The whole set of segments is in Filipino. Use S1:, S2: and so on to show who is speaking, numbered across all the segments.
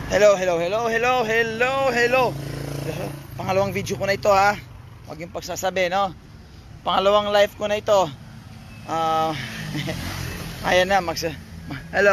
S1: Hello, hello, hello, hello, hello, hello. Pangalawang video ko na ito ha. Huwag yung pagsasabi, no? Pangalawang live ko na ito. Ayan na, hello.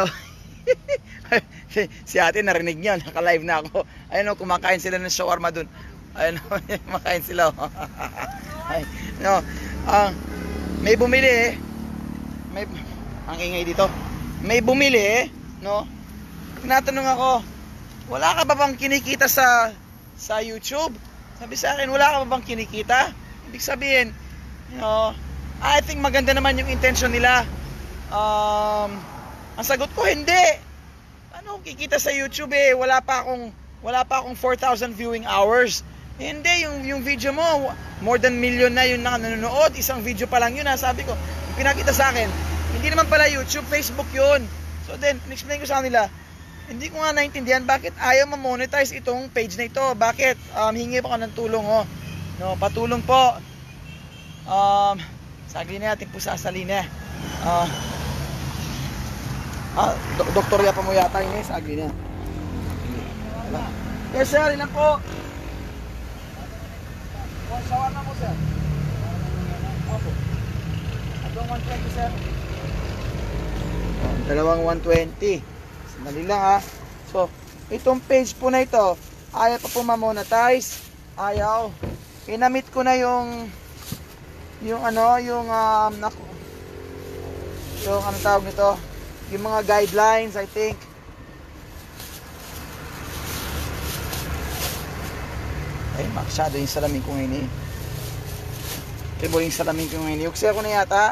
S1: Si ate narinig niyo, naka-live na ako. Ayun o, kumakain sila ng shawarma dun. Ayun o, kumakain sila. Ay, no, may bumili eh. Ang ingay dito. May bumili eh, no? Tinatanong ako, wala ka ba bang kinikita sa YouTube? Sabi sa akin, wala ka ba bang kinikita? Ibig sabihin, you know, I think maganda naman yung intention nila. Ang sagot ko, hindi. Ano kikita sa YouTube eh? Wala pa akong 4,000 viewing hours. Hindi, yung video mo, more than million na yun na nanonood. Isang video pa lang yun ha. Sabi ko, pinakita sa akin, hindi naman pala YouTube, Facebook yun. So then, explain ko sa kanila, hindi ko nga naintindihan bakit ayaw ma-monetize itong page na ito. Bakit? Hingi pa ka ng tulong, oh. No, patulong po. Sagli na natin po sasalin na. Doktorya pa mo yata yun eh. Sagli na. Yes sir, ilan po? Shawarma mo sir. Opo. Atong 120 sir. Dalawang 120. Sandali lang ha. So, itong page po na ito, ayaw pa po ma-monetize. Ayaw. Kinamit ko na yung anong tawag nito? Yung mga guidelines, I think. Ay, masyado yung salamin ko ngayon eh. Ibo yung salamin ko ngayon. Yuksi ako na yata.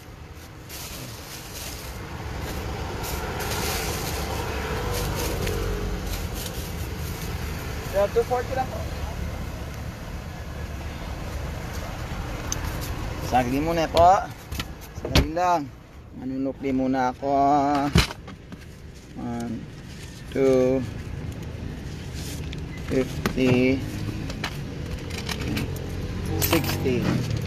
S1: So, 240 lang po. Sagli muna po. Sagli lang. Manunukli muna ako. 1, 2, 50, 60.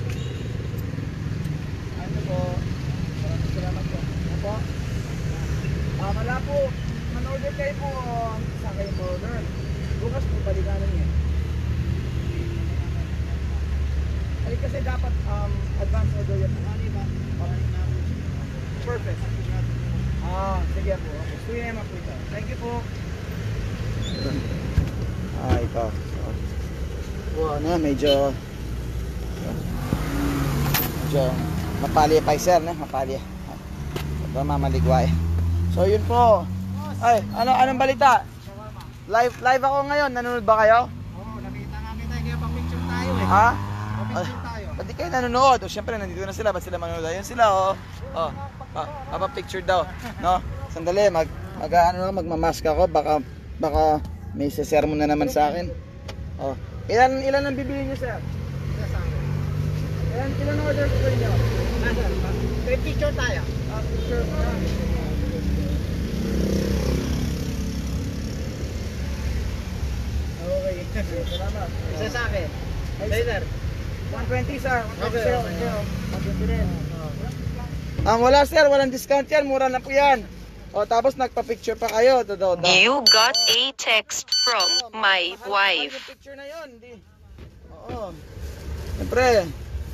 S1: Ano po? Maraming salamat po. Ano po? Wala po. Man-order kayo po sa kayong order. Bukas po balikanan niya. Ay kasi dapat advance order yan. Perfect. Sige po. Okay. Suya naman po ito. Thank you po. Ito. Medyo mapalya pa sir, no? Mapalya. Ito mamaligway. So yun po. Ay, anong balita? Live ako ngayon. Nanonood ba kayo?
S2: Oo, nakita namin tayo. Kaya pang-picture tayo eh.
S1: Ha?
S2: Pang-picture tayo.
S1: Ba't di kayo nanonood? O syempre nandito na sila. Ba't sila manonood? Ayun sila oh. Papa-picture daw. No? Sandali, magmamask ako. Baka may sermon na naman sa akin. Oh. Ilan ang bibili niyo sir? Ilan ang order ko niyo?
S2: Sir, picture tayo.
S1: Picture. Okay, salamat.
S2: Isa sa akin. Sir.
S1: 120 sir.
S2: Okay.
S1: 120 din. Wala sir, walang discount yan. Mura na po yan. O tapos nagpa-picture pa kayo.
S3: You got a text from my wife.
S1: Yung picture na yun. Oo. Siyempre.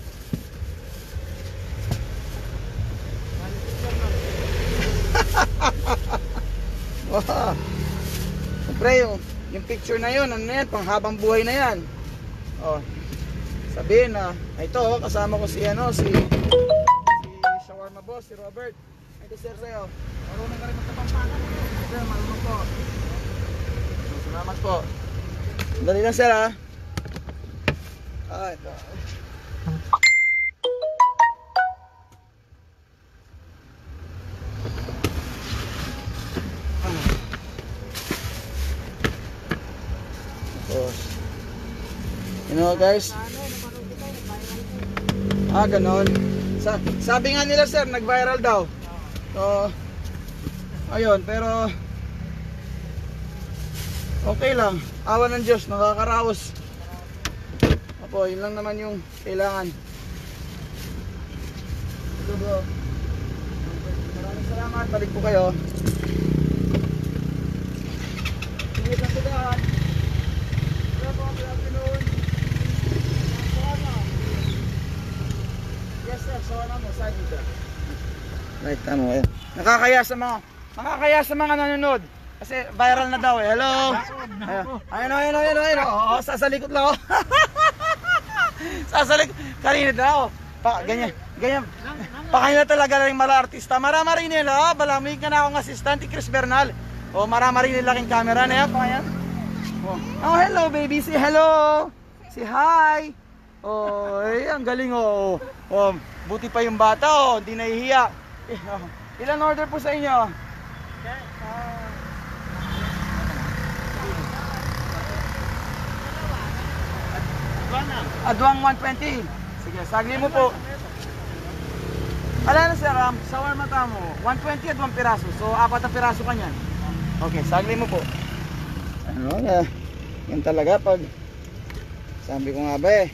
S1: Siyempre yung picture na yun, ano na yan, panghabang buhay na yan. Oh. Sabihin na, ito kasama ko si shawarma boss, si Robert. Ito sir sa'yo.
S2: Marunong ka rin magkapampanan.
S1: Sir, marunong po. Salamat po. Dali lang sir ha. Ito. You know guys, ganon. Sabi nga nila sir, nag-viral daw. So, ayun, pero okay lang. Awa ng Diyos, nakakaraos. Opo, yun lang naman yung kailangan. Maraming salamat, balik po kayo. Sige Like ano, eh. Nakakaya sa mga nanonood. Kasi viral na daw eh. Hello. Ayun. Oo, sasalikot lang ako. Sasalikot. Kanina daw. Ganyan. Kanina talaga rin mala artista. Marama rin nila. Balamig ka na akong assistant, Chris Bernal. O marama rin nila king camera na yan. Pangayan. Oh, hello baby. Say hello. Say hi. Oh, ang galing oh. Oh, buti pa yung bata oh. Hindi nahihiya. Ilan order po sa inyo? Adwang 120. Sige, sagli mo po. Ala na sir, shawarma mo. 120 adwang piraso. So, 4 na piraso ka niyan. Okay, sagli mo po. Ano na? Yan talaga pag sabi ko nga ba eh.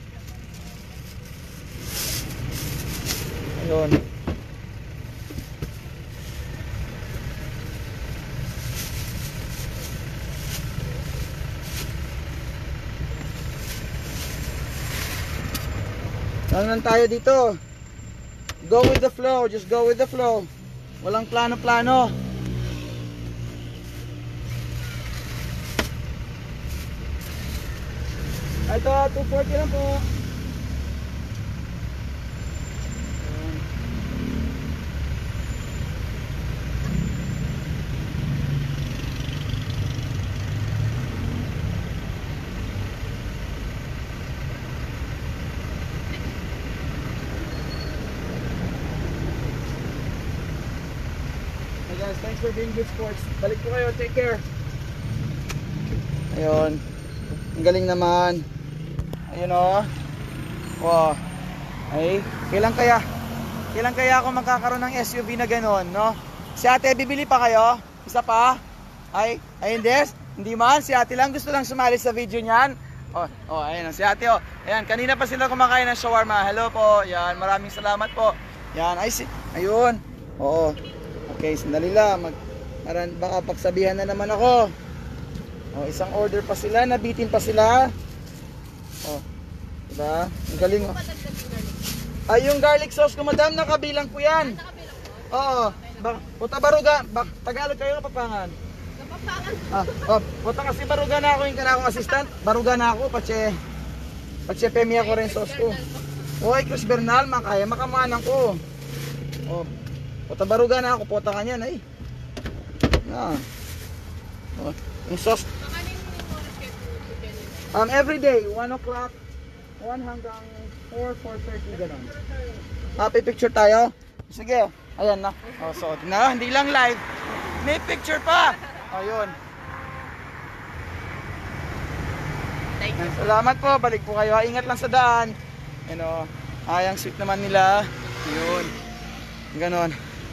S1: Ayun. Lang lang tayo dito. Go with the flow, just go with the flow. Walang plano-plano. Ito, 240 lang po. Hey guys, thanks for being good sports. Balik po kayo, take care. Ayun. Ang galing naman. Ayun o. Wow. Ay, kailan kaya ako magkakaroon ng SUV na gano'n, no? Si ate, bibili pa kayo? Isa pa? Ay, hindi man. Si ate lang gusto lang sumali sa video niyan. Ayun, si ate o. Ayan, kanina pa sila kumakain ng shawarma. Hello po. Yan, maraming salamat po. Yan, ayun. Oo. Okay, sandali lang. Baka pagsabihan na naman ako. Isang order pa sila, nabitin pa sila. Diba? Ang galing. Ay, yung garlic sauce ko, madam, nakabilang po yan. Oo. Puta baruga. Tagalog kayo, Kapapangan? Kapapangan. Puta kasi baruga na ako yung kanakong assistant. Baruga na ako, patse pemi ako rin sauce ko. Oy, Chris Bernal, makamanan ko. Puta baruga na ako, puta ka niyan, ay. Yung sauce. Every day, 1 o'clock, 1 hanggang 4:30 gano'n. Happy picture tayo? Sige, ayan na. So, hindi lang live, may picture pa. Ayun. Salamat po, balik po kayo. Ingat lang sa daan. Ayang sweet naman nila. Ayun. Ganon.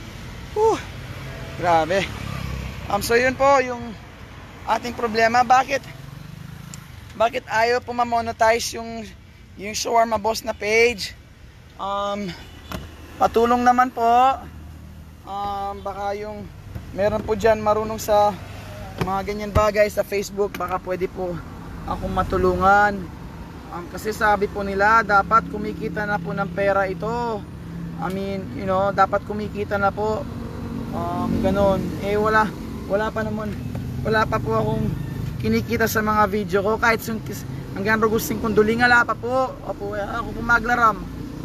S1: Grabe. So yun po yung ating problema. Bakit ayaw po ma-monetize yung shawarma boss na page? Patulong naman po. Baka yung meron po dyan marunong sa mga ganyan bagay sa Facebook, baka pwede po akong matulungan. Kasi sabi po nila dapat kumikita na po ng pera ito. Dapat kumikita na po. Ganon. Wala pa po akong kinikita sa mga video ko. Kahit hanggang rugusing kunduling, wala pa po. Ako po maglaram.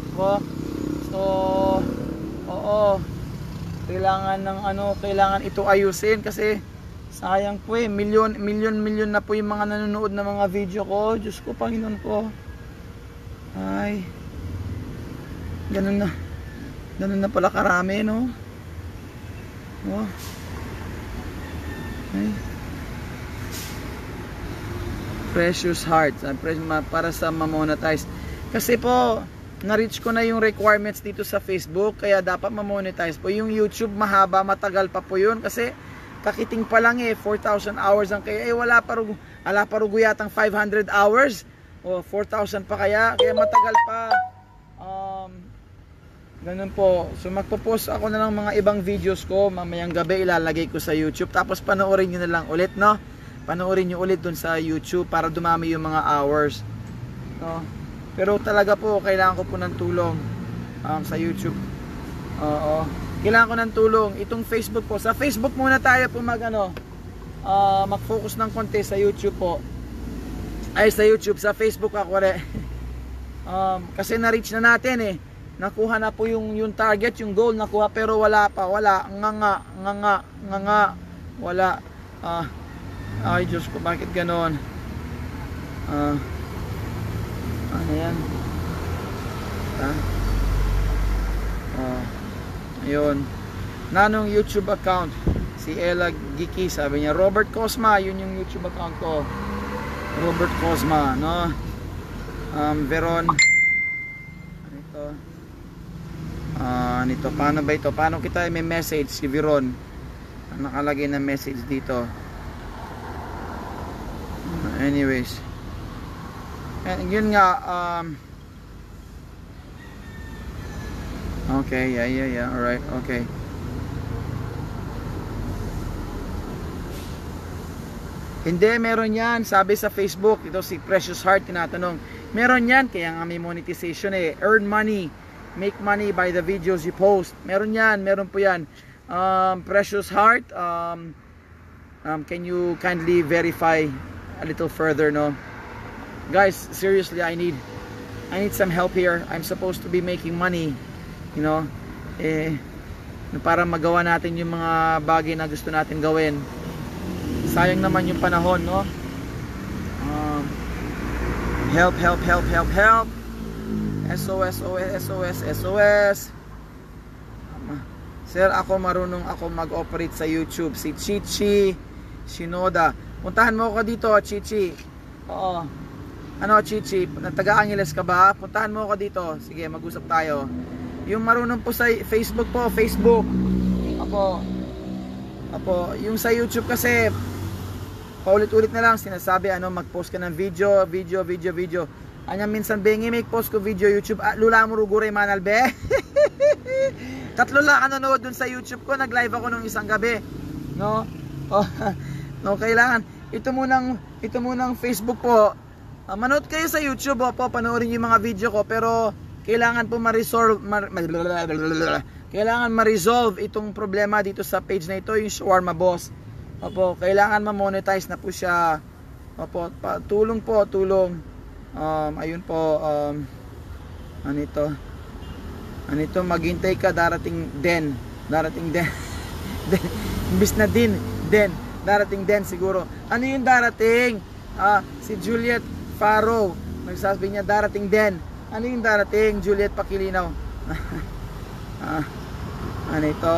S1: Kailangan ito ayusin kasi sayang po milyon na po yung mga nanonood na mga video ko. Diyos ko, Panginoon ko. Ay. Ganun na pala karami, no? Ay. Precious Hearts, para sa ma-monetize. Kasi po, na-reach ko na yung requirements dito sa Facebook, kaya dapat ma-monetize po. Yung YouTube, mahaba, matagal pa po yun. Kasi, kakiting pa lang 4,000 hours ang kaya. Wala pa rugo yatang 500 hours. 4,000 pa kaya matagal pa. Ganun po. So magpo-post ako na lang mga ibang videos ko mamayang gabi, ilalagay ko sa YouTube, tapos panoorin nyo na lang ulit, no? Panoorin nyo ulit dun sa YouTube para dumami yung mga hours, no? Pero talaga po kailangan ko po ng tulong sa YouTube. Kailangan ko ng tulong. Itong Facebook po. Sa Facebook muna tayo po mag-focus ng konti sa YouTube po. Ay, sa YouTube. Sa Facebook ako rin. Kasi na-reach na natin eh. Nakuha na po yung target, yung goal nakuha, pero wala pa. Wala. Nga. Wala. Ay, Diyos ko, bakit ganon? Ano yan? Ayun. Nanong YouTube account? Si Ella Giki, sabi niya. Robert Cosma, yun yung YouTube account ko. Robert Cosma, no? Veron. Nito, paano ba ito? Paano kita may message si Veron? Nakalagay na message dito. Anyways. Yun nga, okay, yeah, alright, okay. Hindi, meron yan. Sabi sa Facebook, ito si Precious Heart tinatanong. Meron yan, kaya nga may monetization eh. Earn money, make money by the videos you post. Meron yan, meron po yan. Precious Heart, can you kindly verify a little further, no? Guys, seriously, I need some help here. I'm supposed to be making money, you know, para magawa natin yung mga bagay na gusto natin gawin. Sayang naman yung panahon, no? Help. SOS. Sir, marunong ako mag-operate sa YouTube. Si Chichi Shinoda. Puntahan mo ako dito, Chichi. Oo. Ano, Chichi? Taga-Angeles ka ba? Puntahan mo ako dito. Sige, mag-usap tayo. Yung marunong po sa Facebook po, Facebook. Apo, yung sa YouTube kasi paulit-ulit na lang sinasabi mag-post ka ng video. Anya minsan bengi make post ko video YouTube. Lula mo rugure manalbe. 3 lang nanonood dun sa YouTube ko. Nag-live ako nung isang gabi. No? No, kailangan ito munang Facebook po. Manood kayo sa YouTube po, panoorin yung mga video ko, pero kailangan po kailangan ma-resolve itong problema dito sa page na ito, yung Shawarma Boss. Opo, kailangan ma-monetize na po siya. Opo, tulong. Ayun po, Anito, maghintay ka, darating din. Imbis na din, darating din siguro. Ano yung darating? Si Juliet Faro, nagsasabi niya darating din. Ano yung darating? Juliet Pakilinaw. Ito.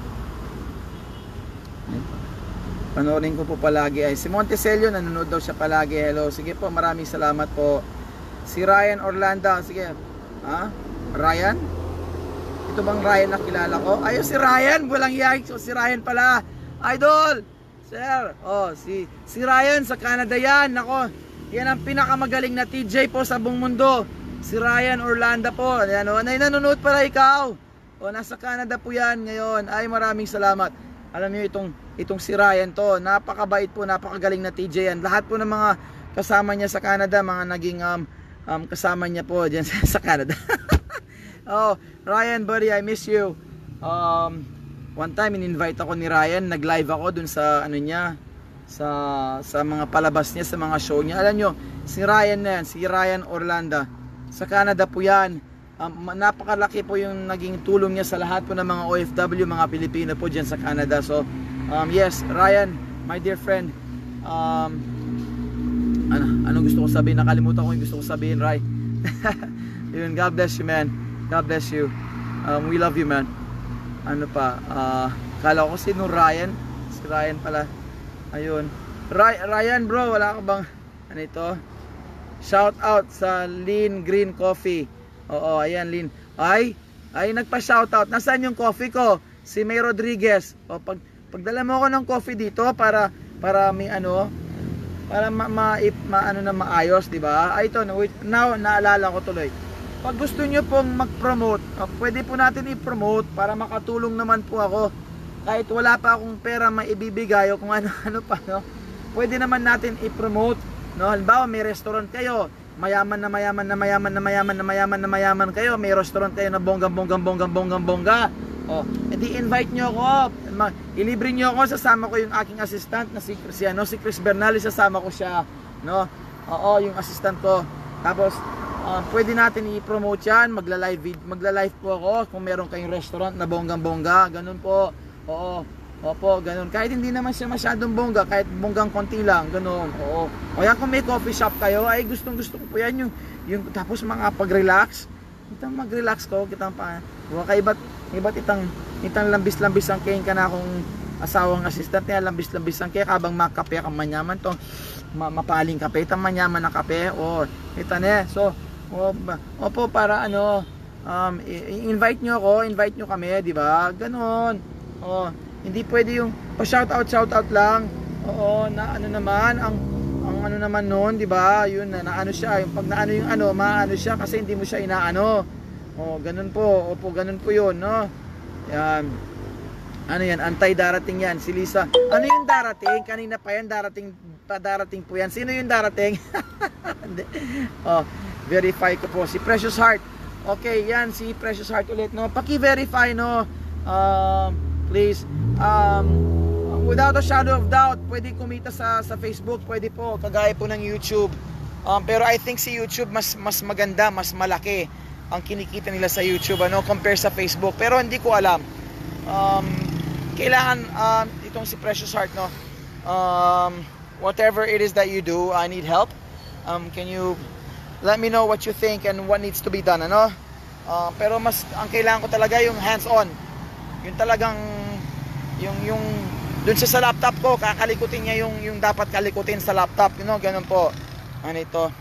S1: Panoorin ko po palagi. Si Monteselio, nanonood daw siya palagi. Hello, sige po, maraming salamat po. Si Ryan Orlando, sige. Ryan? Ito bang Ryan na kilala ko? Ayun, si Ryan, walang yay. So, si Ryan pala. Idol! Sir, si Ryan sa Canada yan. Nako, yan ang pinakamagaling na TJ po sa buong mundo. Si Ryan Orlando po. Ayan, nanonood pala ikaw. Nasa Canada po yan ngayon. Ay, maraming salamat. Alam niyo itong si Ryan to, napakabait po, napakagaling na TJ yan. Lahat po ng mga kasama niya sa Canada, mga naging kasama niya po diyan sa Canada. Ryan buddy, I miss you. One time in-invite ako ni Ryan, nag-live ako dun sa niya, sa mga palabas niya, sa mga show niya. Alam niyo, si Ryan na yan, si Ryan Orlando. Sa Canada po yan. Napakalaki po yung naging tulong niya sa lahat po ng mga OFW, mga Pilipino po dyan sa Canada. So, yes, Ryan, my dear friend, anong gusto ko sabihin? Nakalimutan ko yung gusto ko sabihin, right? Yun, God bless you, man. God bless you. We love you, man. Kala ko sino Ryan? Si Ryan pala. Ayun. Ryan, bro, wala ka bang ito? Shout out sa Lean Green Coffee. Oo, ayan, Lin. Ay, nagpa-shoutout. Nasaan yung coffee ko? Si May Rodriguez. Pagdala mo ako ng coffee dito para may para maayos, di ba? Ito, now naalala ko tuloy. Pag gusto niyo pong mag-promote, pwede po natin i-promote para makatulong naman po ako. Kahit wala pa akong pera maibibigay o kung ano pa, no? Pwede naman natin i-promote, no? Halimbawa, may restaurant kayo. Mayaman kayo, may restaurant kayo na bongga. edi invite nyo ako. Ilibre nyo ako, sasama ko yung aking assistant na si Chris Bernal, sasama ko siya, no? Oo, yung assistant ko. Tapos pwede natin i-promote yan, magla-live po ako kung meron kayong restaurant na bonggang-bongga, ganun po. Oo. Opo, ganun. Kahit hindi naman siya masyadong bongga, kahit bonggang konti lang, ganun. Oo. O yan, kung may coffee shop kayo, ay gustong-gusto ko po yan yung tapos mga pag-relax. Kitang mag-relax ko, kitang pa. Iba't itang lambis-lambis ang kain ka na akong asawang assistant niya, lambis-lambis ang kain habang makape ka manyaman to. Mapaling kape, itang manyaman na kape. O, kita ne. So, opo, para invite nyo ako, invite nyo kami, di ba? Ganun. O, hindi pwede yung pa-shoutout lang. Oo, na ano naman ang ano naman noon, 'di ba? Yun na ano siya, yung pag naano yung maano siya kasi hindi mo siya inaano. Oh, ganun po. Opo, ganun po 'yun, no? Yan. Ano 'yan? Antay darating 'yan, si Lisa. Ano yung darating? Kanina pa 'yan darating po 'yan. Sino yung darating? Oh, verify ko po si Precious Heart. Okay, 'yan si Precious Heart ulit, no? Paki-verify, no? Please, without a shadow of doubt, pwede kumita sa Facebook, pwede po, kagaya po ng YouTube. Pero I think si YouTube mas maganda, mas malaki ang kinikita nila sa YouTube, compare sa Facebook. Pero hindi ko alam. Kailangan itong si Precious Heart, no? Whatever it is that you do, I need help. Can you let me know what you think and what needs to be done, ano? Pero mas ang kailangan ko talaga yung hands-on. Yung talagang yung doon sa laptop ko, kakalikutin niya yung dapat kalikutin sa laptop, ganun po. Ano ito?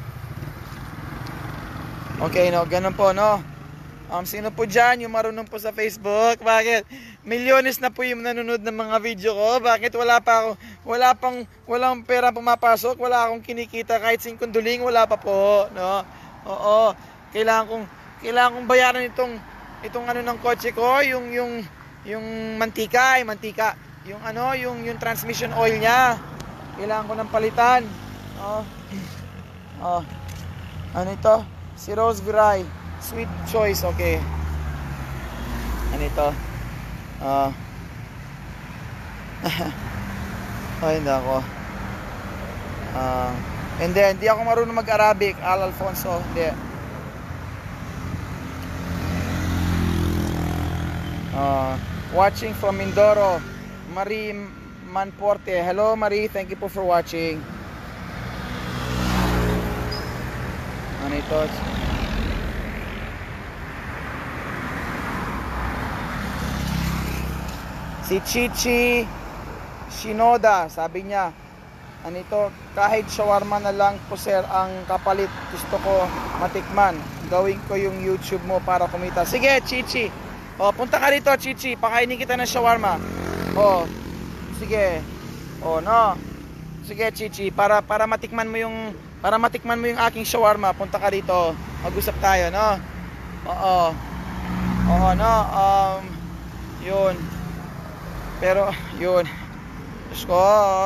S1: Okay, no, ganun po, no. Sino po dyan yung marunong po sa Facebook? Bakit? Milyones na po yung nanonood ng mga video ko. Bakit walang pera pumapasok, wala akong kinikita kahit 5 duling, wala pa po, no. Oo, kailangan kong bayaran itong ng kotse ko, yung mantika, yung transmission oil niya. Kailangan ko ng palitan. Ano ito? Si Rose Viray, sweet choice, okay. Ano ito? Hindi ako. Hindi ako marunong mag-Arabic, Alfonso, hindi. Watching from Mindoro, Marie Manporte. Hello Marie, thank you po for watching. Ano ito? Si Chichi Shinoda, sabi niya, ano ito, kahit shawarma na lang po sir ang kapalit, gusto ko matikman. Gawin ko yung YouTube mo para kumita. Sige Chichi, punta ka rito Chichi, pakainin kita ng shawarma. Sige. No. Sige Chichi, para matikman mo yung aking shawarma, punta ka rito. Mag-usap tayo, no? No. Yun. Pero yun. Diyos ko,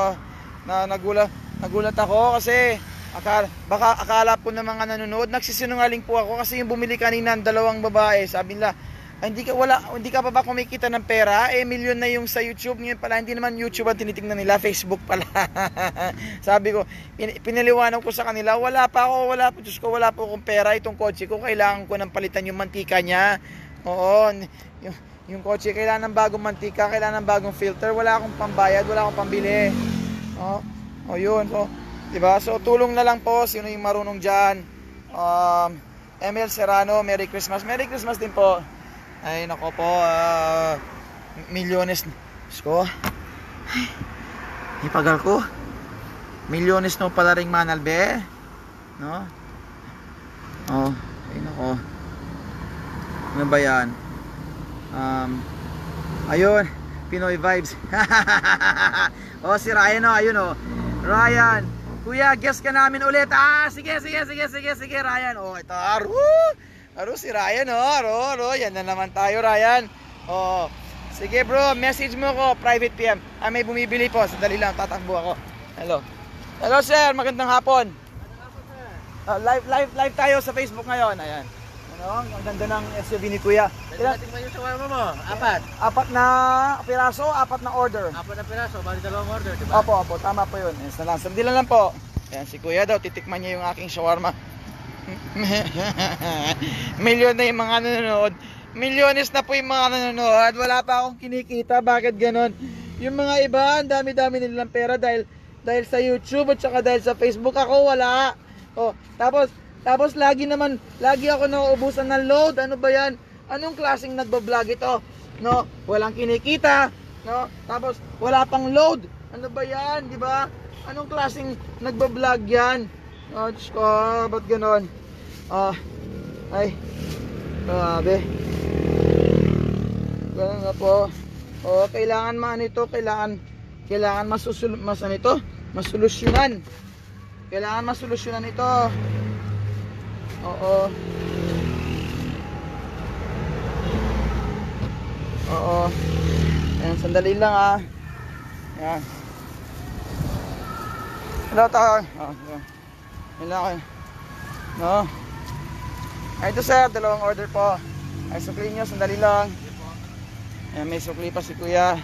S1: nagulat ako kasi baka akala po ng mga nanonood nagsisinungaling po ako kasi yung bumili kanina ng 2 babae, sabi nila, hindi ka pa ba kumikita ng pera? Milyon na yung sa YouTube. Ngayon pala, hindi naman YouTube ang tinitingnan nila, Facebook pala. Sabi ko, pinaliwanag ko sa kanila, wala pa po akong pera. Itong kotse ko, kailangan ko ng palitan yung mantika niya. Oo, yung kotse, kailangan ng bagong mantika, kailangan ng bagong filter. Wala akong pambayad, wala akong pambili. Yun. So, diba? So, tulong na lang po, sino yung marunong dyan. Emil Serrano, Merry Christmas. Merry Christmas din po. Ay, nako po, milyones, ko, ipagal ko, milyones no pala ring manalbe, no? Ay, nako, ano ba yan? Ayun, Pinoy vibes. Si Ryan, ayun, Ryan, kuya, guess ka namin ulit. Sige, Ryan. Ito, Aro si Ryan, yan na naman tayo, Ryan. Sige bro, message mo ko, private PM. May bumibili po, sandali lang, tatakbo ako. Hello sir, magandang hapon. Live tayo sa Facebook ngayon, ayan. No, ang ganda ng SUV ni Kuya. Ilan?
S2: Tingnan yung shawarma mo. Apat.
S1: Apat na piraso, apat na order.
S2: Apat na piraso, bali dalawang order, di ba?
S1: Opo, tama po yun. Yes na lang. Sandila lang po. Ayan, si Kuya daw, titikman niya yung aking shawarma. Milyon na yung mga nanonood. Milyones na po yung mga nanonood. Wala pa akong kinikita. Bakit ganon? Yung mga iba, ang dami-dami nilang pera dahil sa YouTube at saka dahil sa Facebook. Ako wala. Oh, tapos lagi ako nauubusan ng load. Ano ba yan? Anong klaseng nagbablog ito? No, walang kinikita. No, tapos wala pang load. Ano ba yan? Di ba? Anong klaseng nagbablog yan? Oh, Diyos ko, ba't ganon? Ay, grabe. Ganun na po. Oh, kailangan kailangan masolusyonan. Kailangan masolusyonan ito. Oo. Ayan, sandali lang Ayan. Hello, tawag. Ayan. No. Ay, ito sir, dalawang order po. Ay, sukli nyo, sandali lang. Ayan, may sukli pa si Kuya.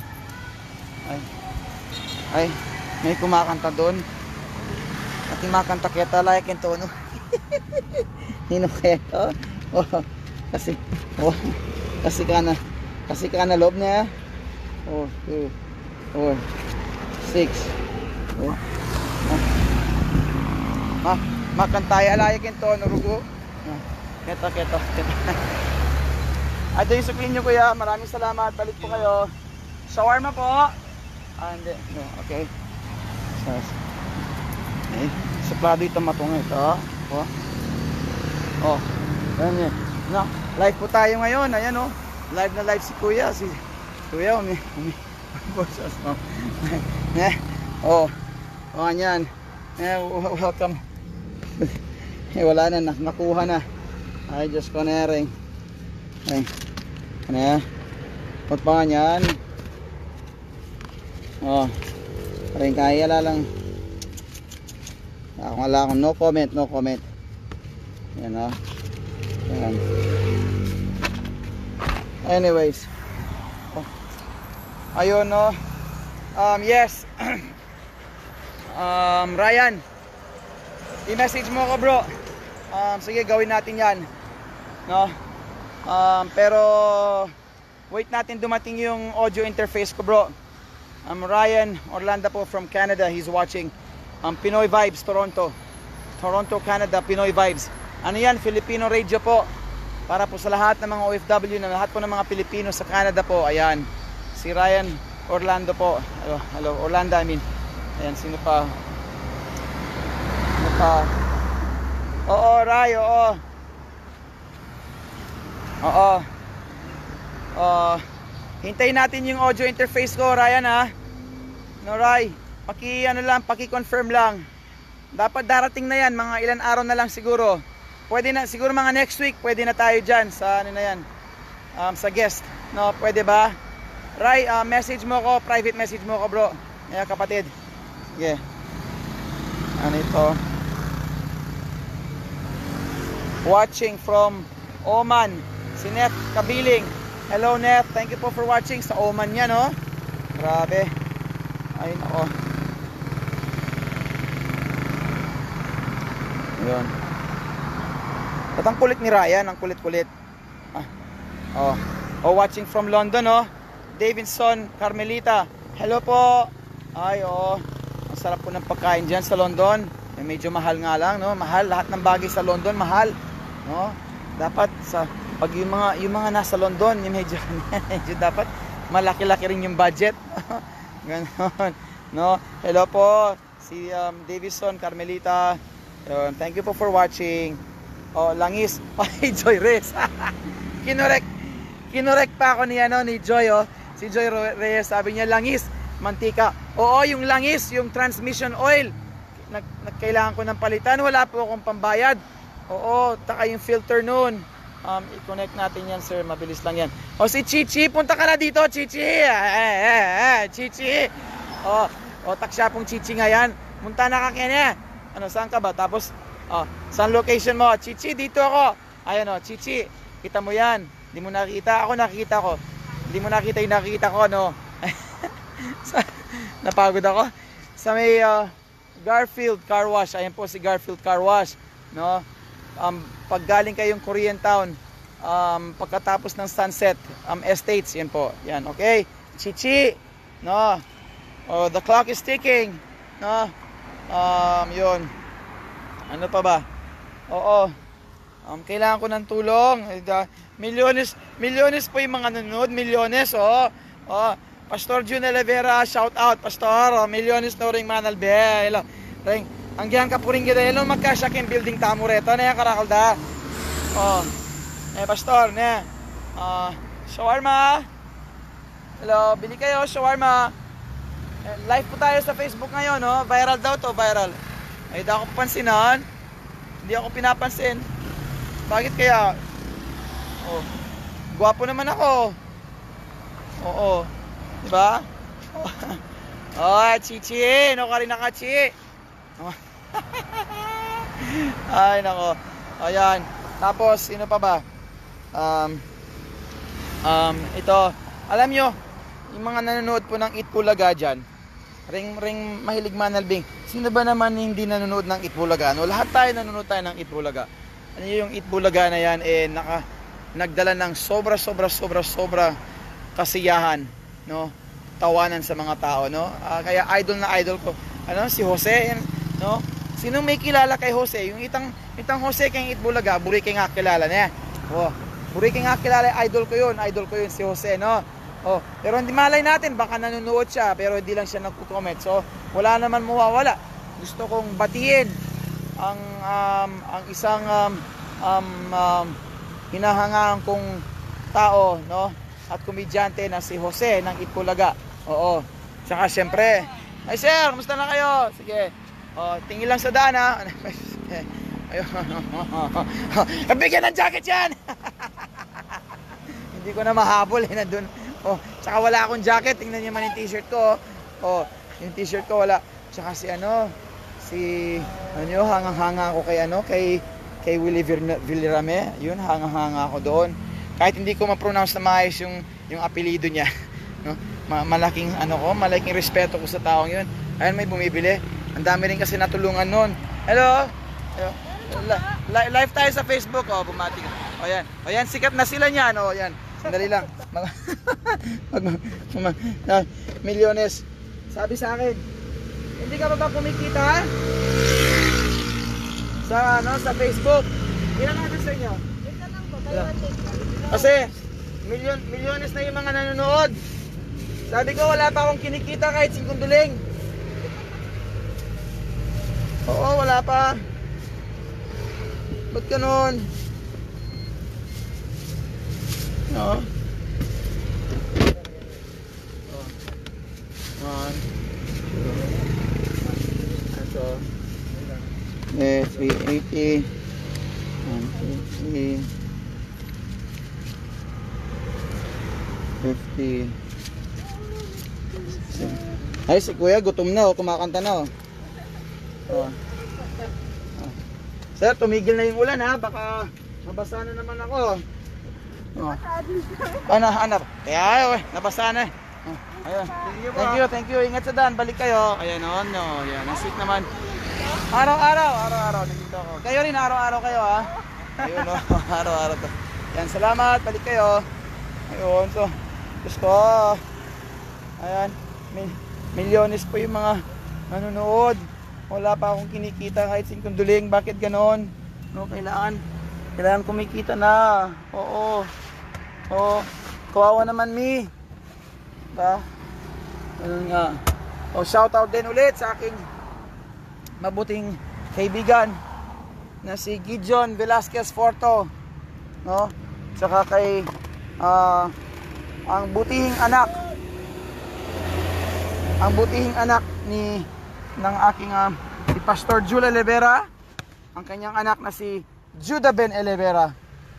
S1: Ay, may kumakanta doon. At yung makanta kita, like yung tono. Nino kaya ito? Kasi ka na loob niya. 2, 4, 6. Makantay, alayak yung tono, rugo. Keto. At yung sukli nyo Kuya, maraming salamat. Balik po kayo. Shawarma po. Hindi. No, okay. Suplado ito matong ito. Ayan yun. No, live po tayo ngayon. Ayan Live na live si Kuya. Si Kuya, Ayan. Welcome. Wala na, nakuha na. Ay, just connecting. Ay, Ba't pa yan? Paring kaya lang. Wala akong no comment. Yan Yan. Anyways. Ayun yes. Ryan, i-message mo ako bro. Sige, gawin natin yan. No? Pero wait natin dumating yung audio interface ko bro. Ryan Orlando po from Canada, he's watching. Pinoy Vibes, Toronto, Canada, Pinoy Vibes. Ano yan? Filipino radio po. Para po sa lahat ng mga OFW, na lahat po ng mga Pilipino sa Canada po. Ayan, si Ryan Orlando po. Hello, Orlando, I mean. Ayan, sino pa? Oo, Ray, oo. Hintayin natin yung audio interface ko, Ryan No, Ray, paki-confirm lang. Dapat darating na yan, mga ilan araw na lang siguro. Pwede na, siguro mga next week, pwede na tayo dyan sa ano na yan, sa guest. No, pwede ba? Ray, message mo ko, private message mo ko bro. Yeah, kapatid. Sige. Ano ito? Watching from Oman, si Net Kabiling. Hello Net, thank you po for watching sa Oman yan Grabe. Ay nako. Ayun. At ang kulit ni Ryan, ang kulit-kulit. Watching from London Davidson Carmelita. Hello po. Ay ang sarap po ng pagkain diyan sa London. Medyo mahal nga lang mahal, lahat ng bagay sa London mahal. Dapat pag yung mga nasa London, yung medyo dapat malaki-laki rin yung budget. Ganon. Hello po si Davison Carmelita. Thank you po for watching. Langis. Ay, Joy Reyes. Kinorek pa ako ni Joy Si Joy Reyes, sabi niya langis, mantika. Oo, yung langis, yung transmission oil. Kailangan ko ng palitan, wala po akong pambayad. Oo, taka yung filter noon. I-connect natin yan sir, mabilis lang yan. Si Chichi, punta ka na dito Chichi. Chichi. Taksya pong Chichi nga yan. Punta na ka kanya. Saan ka ba? Tapos, saan location mo? Chichi, dito ako. Ayan o, Chichi. Kita mo yan. Hindi mo nakita. Ako nakikita ko. Hindi mo nakita yung nakikita ko, no? Napagod ako. Sa may Garfield Car Wash. Ayan po si Garfield Car Wash, no? Pag galing kayong Koreatown, pagkatapos ng Sunset Estates, yan po. Yan, okay? Chichi, no? Oh, the clock is ticking, no? Yun. Ano pa ba? Oo. Kailangan ko ng tulong. Milyones po yung mga nanonood. Milyones, oh. Oh, Pastor Jun Elevera, shout out, Pastor. Oh, milyones na rin manalbe. Hello. Ring, anggihan ka po rin gila. Hello, magkasyak yung building tamo reto. Na yan, karakalda. Oh. Pastor, ne. Shawarma. Hello, bili kayo, shawarma. Live po tayo sa Facebook ngayon, no? Viral daw to, viral. Ay, di ako papansinan. Hindi ako pinapansin. Bakit kaya? Oh. Gwapo naman ako. Oo. Diba? Oh, Chichi. No ka rin nakachi. Ay, nako. Ayan. Tapos, sino pa ba? Ito. Alam nyo, yung mga nanonood po ng Itbulaga dyan, ring mahilig manalbing. Sino ba naman hindi nanonood ng Itbulaga? No? Lahat tayo nanonood tayo ng Itbulaga. Ano yung Itbulaga na yan, nagdala ng sobra kasiyahan, no? Tawanan sa mga tao, no? Kaya idol na idol ko, ano, si Jose, no? Sino may kilala kay Jose? Yung itang Jose kay Itbulaga, buri kay nga kilala niya. Oh, buri kay nga kilala, idol ko yun si Jose, no? Oh, pero hindi malay natin, baka nanonood siya, pero hindi lang siya nagko-comment. So, wala naman mawawala. Gusto kong batiin ang isang hinahangaan kong tao, no? At komedyante na si Jose ng Itbulaga. Oo. Tsaka syempre, ay sir, kumusta na kayo? Sige. Oh, tingin lang sa daan, ha. Ayun. Kabigyan ng jacket yan. Hindi ko na mahabol, nandun. Oh, tsaka wala akong jacket. Tingnan niyo man yung t-shirt ko. Oh, yung t-shirt ko wala. Tsaka si hanga-hanga ako kay Willie Villarame. Yun, hanga-hanga ako doon. Kahit hindi ko ma-pronounce na maayos yung apelido niya, no? Malaking respeto ko sa taong yun. Ayun, may bumibili. Ang dami rin kasi natulungan noon. Hello. Live tayo sa Facebook, oh, bumati ka. Oh, yan. Oh, yan, sikat na sila niyan. Oh, yan. Sandali lang. Milyones. Sabi sa akin, hindi ka ba kumikita? Sa Facebook. Ilan natin sa inyo? Kasi milyones na yung mga nanonood. Sabi ko wala pa akong kinikita kahit 5 duling. Oo, wala pa. Ba't ganun? No. One, two, ito. 380. 1, 2, 3. 50. Ay, si kuya gutom na, oh, kumakanta na, oh. Oh. Sir, tumigil na yung ulan, ha, baka mabasa na naman ako. Oh. Ano? Kaya, nabasa na. Oh. Ayun. Thank you. Ingat sa daan, balik kayo. Ayan, no. Ayan, nasik naman. Araw-araw nandito ako. Kayo rin, araw-araw kayo, ha. Ayun, no. Araw-araw to. Yan, salamat, balik kayo. Ayun, so gusto. Ayan, milyones po yung mga nanonood. Wala pa akong kinikita kahit 5 duling. Bakit ganon? No, kailangan kumikita na. Oo. Kawawa naman mi. Diba? Ganun nga. Shout out din ulit sa aking mabuting kaibigan na si Gideon Velasquez Forto, no? Tsaka kay ang butihing anak ng aking si Pastor Jul Elevera, ang kanyang anak na si Judah Ben Elevera,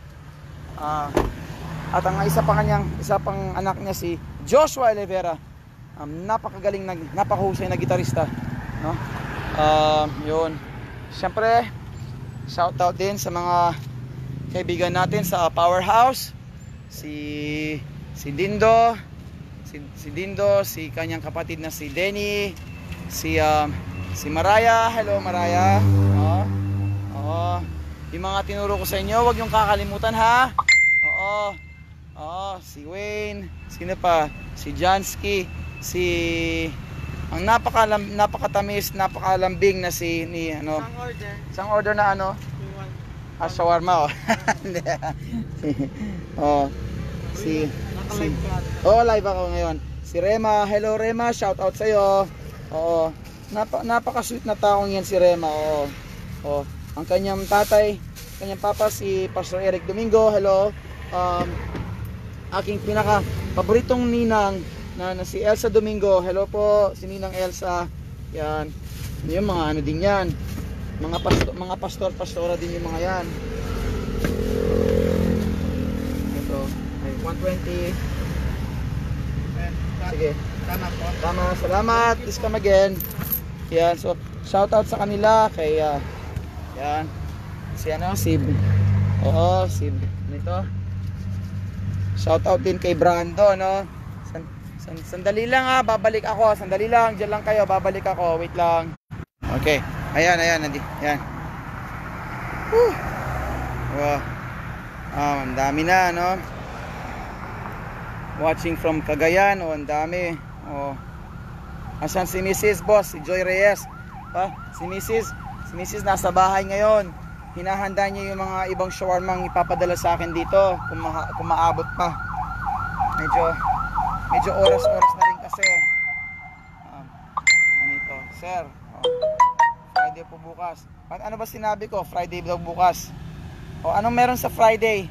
S1: at ang isa pang anak niya si Joshua Elevera, napakagaling napakahusay na gitarista, no? Yun. Siyempre, shout out din sa mga kaibigan natin sa Powerhouse, si Dindo, si kanyang kapatid na si Denny, si Maraya. Hello Maraya. Yung mga tinuro ko sa inyo, huwag yung kakalimutan ha. Si Wayne, sino pa? Si Jansky, ang napakatamis, napakalambing na isang order na shawarma live ako ngayon. Si Rema, hello Rema, shout out sa iyo. Napaka-sweet na taong yan si Rema. Ang kanyang tatay, kanyang papa si Pastor Eric Domingo, hello. Aking pinaka paboritong ninang na si Elsa Domingo, hello po, si Ninang Elsa. Yan. Yung mga din yan. Mga pastora din yung mga yan. Ito, ay 120. Sige. Tama, salamat. Please come again. Yan, so shout out sa kanila kay yan. Si nito. Shout out din kay Brando, no. Sandali lang babalik ako. Sandali lang, diyan lang kayo, babalik ako. Wait lang. Okay. Ayan, yan. Wow. Ang dami na, no. Watching from Cagayan, ang dami. Asan si Mrs. Boss, si Joy Reyes? Si Mrs. nasa bahay ngayon. Hinahanda niya yung mga ibang shawarmang ipapadala sa akin dito kung maabot pa. Medyo oras na rin kasi. Ganito, sir. Friday po bukas. Ano ba sinabi ko? Friday daw bukas. Anong meron sa Friday?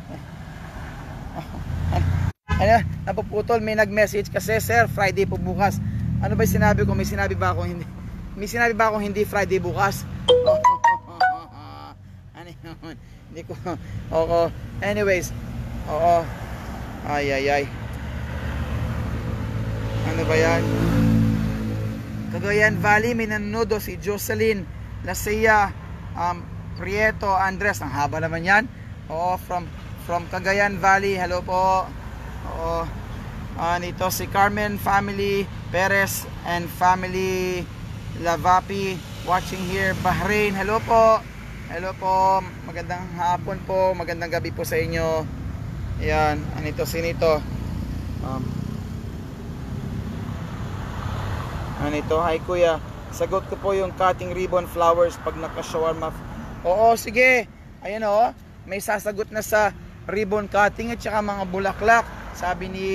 S1: Napuputol, may nag-message kasi, sir, Friday po bukas. Ano ba sinabi ko? May sinabi ba akong hindi? May sinabi ba akong hindi Friday bukas? Ano yun? Hindi ko. Anyways. Ay. Ano ba yan? Cagayan Valley, may nanonood si Jocelyn Lasea, Prieto Andres. Ang haba naman yan. From Cagayan Valley. Hello po. Nito si Carmen family Perez and family Lavapi watching here Bahrain. Hello po. Magandang hapon po. Magandang gabi po sa inyo. Ayan. Anito sinito. Anito, hi kuya. Sagot ko po yung cutting ribbon flowers pag naka-shawarma. Oo, sige. Ayan may sasagot na sa ribbon cutting at saka mga bulaklak. Sabi ni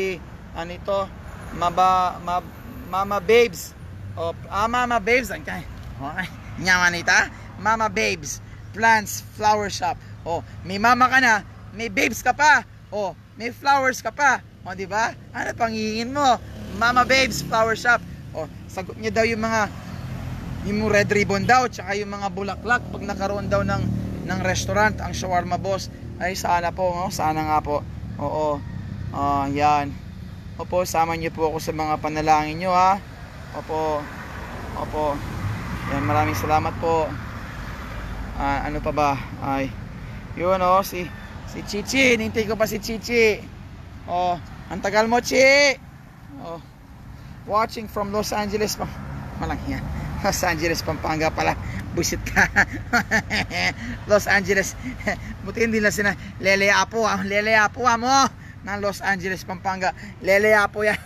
S1: Mama Babes. Mama Babes. Okay. Nyamanita. Mama Babes Plants Flower Shop. May mama ka na, may babes ka pa. May flowers ka pa. Di ba? Ano pang hihingin mo? Mama Babes Flower Shop. Sagot niya daw yung red ribbon daw, tsaka yung mga bulaklak pag nakaroon daw ng restaurant ang shawarma boss. Ay sana po, sana nga po. Yan. Sama niyo po ako sa mga panalangin niyo ha. Opo. Yan, maraming salamat po. Ano pa ba? Ay. Yun si Chichi, hinintay ko pa si Chichi. Ang tagal mo, Chi. Watching from Los Angeles Los Angeles, Pampanga pala. Busit ka. Los Angeles. Buti hindi lang Leleapo mo ng Los Angeles, Pampanga. Leleapo yan.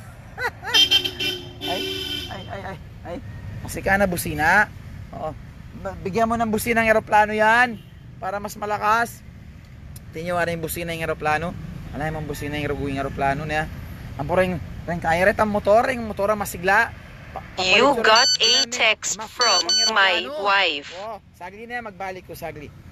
S1: ay. Kasi ka na busina. Bigyan mo ng busina ng eroplano yan para mas malakas. Tingnan mo yung busina ng eroplano. Alam mo busina ng eroplano niya. Ang poreng kaya rin ang motor ang masigla.
S3: You got a text from my wife.
S1: Sagli na, magbalik ko sagli.